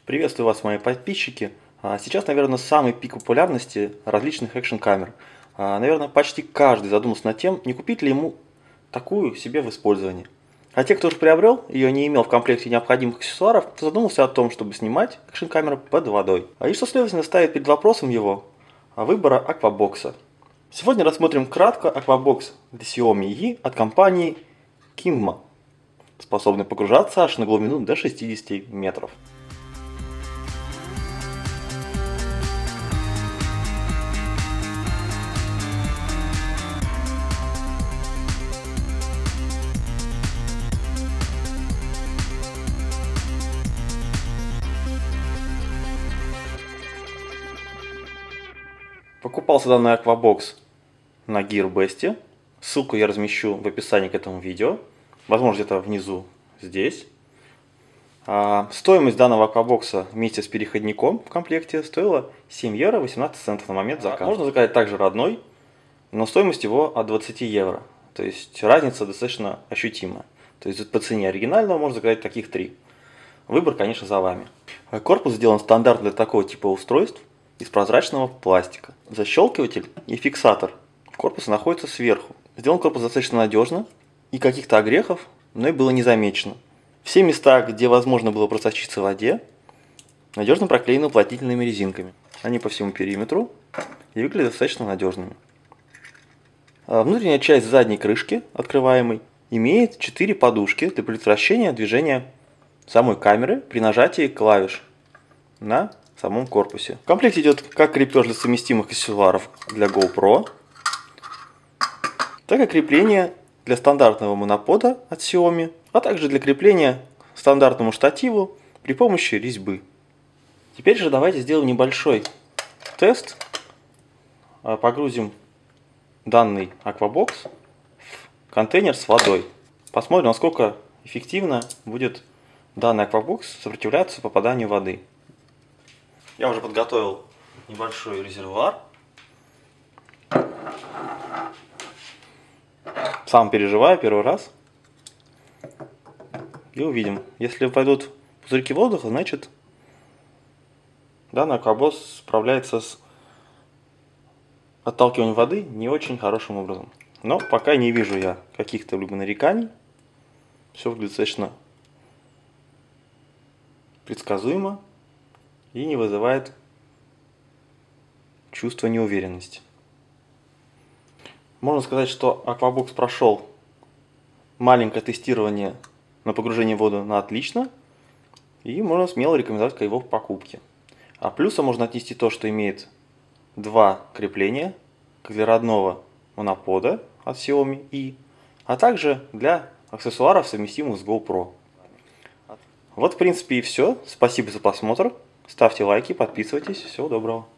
Приветствую вас, мои подписчики. Сейчас, наверное, самый пик популярности различных экшн-камер. Наверное, почти каждый задумался над тем, не купить ли ему такую себе в использовании. А те, кто уже приобрел ее, не имел в комплекте необходимых аксессуаров, то задумался о том, чтобы снимать экшн-камеру под водой. И что, следовательно, ставит перед вопросом его выбора аквабокса. Сегодня рассмотрим кратко аквабокс для Xiaomi yi от компании Kingma, способный погружаться аж на глубину до 60 метров. Покупался данный аквабокс на Gearbest. Ссылку я размещу в описании к этому видео. Возможно, где-то внизу здесь. Стоимость данного аквабокса вместе с переходником в комплекте стоила 7 евро 18 центов на момент заказа. Можно заказать также родной, но стоимость его от 20 евро. То есть разница достаточно ощутимая. То есть по цене оригинального можно заказать таких 3. Выбор, конечно, за вами. Корпус сделан стандартно для такого типа устройств из прозрачного пластика. Защелкиватель и фиксатор корпуса находятся сверху. Сделан корпус достаточно надежно, и каких-то огрехов мной было не замечено. Все места, где возможно было просочиться в воде, надежно проклеены уплотнительными резинками. Они по всему периметру и выглядят достаточно надежными. Внутренняя часть задней крышки, открываемой, имеет 4 подушки для предотвращения движения самой камеры при нажатии клавиш на самом корпусе. В комплекте идет как крепеж для совместимых аксессуаров для GoPro, так и крепление для стандартного монопода от Xiaomi, а также для крепления к стандартному штативу при помощи резьбы. Теперь же давайте сделаем небольшой тест. Погрузим данный аквабокс в контейнер с водой. Посмотрим, насколько эффективно будет данный аквабокс сопротивляться попаданию воды. Я уже подготовил небольшой резервуар. Сам переживаю первый раз. И увидим. Если пойдут пузырьки воздуха, значит данный аквабокс справляется с отталкиванием воды не очень хорошим образом. Но пока не вижу я каких-то либо нареканий. Все выглядит достаточно предсказуемо и не вызывает чувства неуверенности. Можно сказать, что аквабокс прошел маленькое тестирование на погружение в воду на отлично, и можно смело рекомендовать к его покупке. А плюсом можно отнести то, что имеет 2 крепления, как для родного монопода от Xiaomi yi, а также для аксессуаров, совместимых с GoPro. Вот, в принципе, и все. Спасибо за просмотр. Ставьте лайки, подписывайтесь. Всего доброго.